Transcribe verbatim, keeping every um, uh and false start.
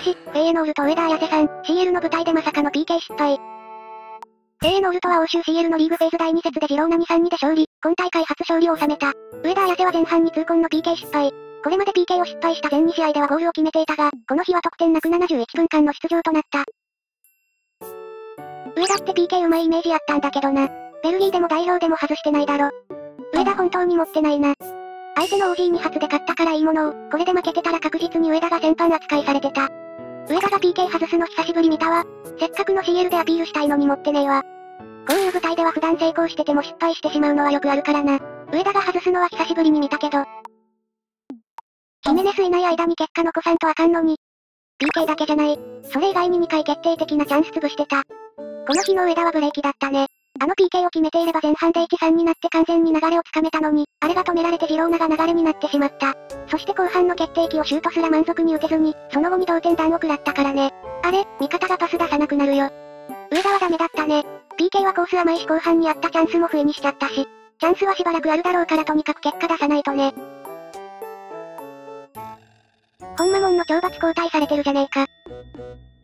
し、フェイエノールと上田綺世さん、シーエル の舞台でまさかの ピーケー 失敗。フェイエノールとは欧州 シーエル のリーグフェーズだいに節でジローナ にたいさん で勝利、今大会初勝利を収めた。上田綺世は前半に痛恨の ピーケー 失敗。これまで ピーケー を失敗した全に試合ではゴールを決めていたが、この日は得点なくななじゅういっぷんかんの出場となった。上田って ピーケー 上手いイメージあったんだけどな。ベルギーでも代表でも外してないだろ。上田本当に持ってないな。相手の オージーに 発で勝ったからいいものを、これで負けてたら確実に上田が先般扱いされてた。上田が ピーケー 外すの久しぶり見たわ。せっかくの シーエル でアピールしたいのに持ってねえわ。こういう舞台では普段成功してても失敗してしまうのはよくあるからな。上田が外すのは久しぶりに見たけど。ヒメネスいない間に結果残さんとあかんのに。ピーケー だけじゃない。それ以外ににかい決定的なチャンス潰してた。この日の上田はブレーキだったね。あの ピーケー を決めていれば前半で いちたいさん になって完全に流れをつかめたのに、あれが止められてジローナが流れになってしまった。そして後半の決定機をシュートすら満足に打てずに、その後に同点弾を食らったからね。あれ、味方がパス出さなくなるよ。上田はダメだったね。ピーケー はコース甘いし後半にあったチャンスも不意にしちゃったし、チャンスはしばらくあるだろうからとにかく結果出さないとね。ほんまもんの懲罰交代されてるじゃねえか。